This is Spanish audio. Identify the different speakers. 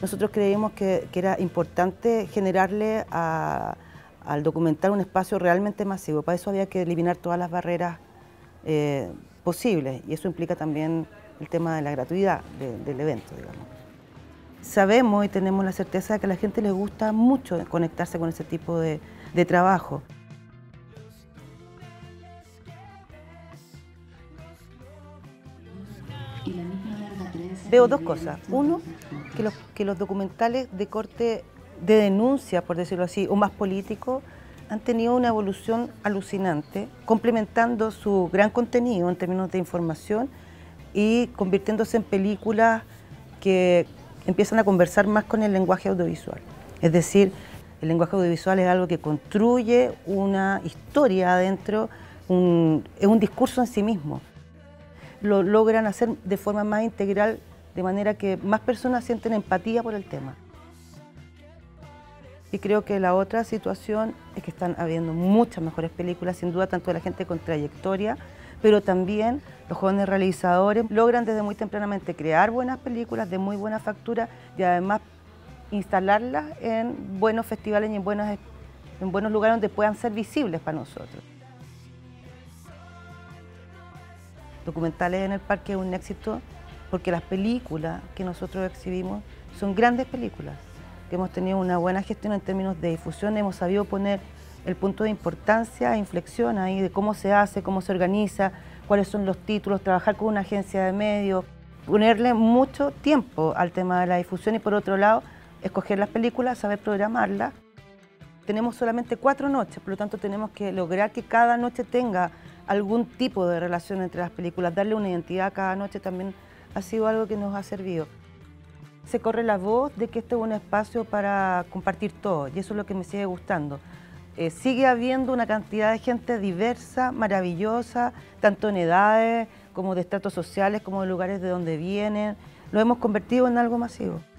Speaker 1: Nosotros creímos que era importante generarle al documental un espacio realmente masivo. Para eso había que eliminar todas las barreras posibles, y eso implica también el tema de la gratuidad del evento, digamos. Sabemos y tenemos la certeza de que a la gente les gusta mucho conectarse con ese tipo de trabajo. Veo dos cosas. Uno, que los documentales de corte de denuncia, por decirlo así, o más político, han tenido una evolución alucinante, complementando su gran contenido en términos de información y convirtiéndose en películas que empiezan a conversar más con el lenguaje audiovisual. Es decir, el lenguaje audiovisual es algo que construye una historia adentro, es un discurso en sí mismo. Lo logran hacer de forma más integral, de manera que más personas sienten empatía por el tema. Y creo que la otra situación es que están habiendo muchas mejores películas, sin duda, tanto de la gente con trayectoria, pero también los jóvenes realizadores logran desde muy tempranamente crear buenas películas de muy buena factura y además instalarlas en buenos festivales y en buenos lugares donde puedan ser visibles para nosotros. Documentales en el Parque es un éxito porque las películas que nosotros exhibimos son grandes películas, que hemos tenido una buena gestión en términos de difusión, hemos sabido poner el punto de importancia e inflexión ahí de cómo se hace, cómo se organiza, cuáles son los títulos, trabajar con una agencia de medios, ponerle mucho tiempo al tema de la difusión y por otro lado, escoger las películas, saber programarlas. Tenemos solamente 4 noches, por lo tanto tenemos que lograr que cada noche tenga algún tipo de relación entre las películas, darle una identidad a cada noche también ha sido algo que nos ha servido. Se corre la voz de que este es un espacio para compartir todo y eso es lo que me sigue gustando. Sigue habiendo una cantidad de gente diversa, maravillosa, tanto en edades como de estratos sociales, como de lugares de donde vienen. Lo hemos convertido en algo masivo.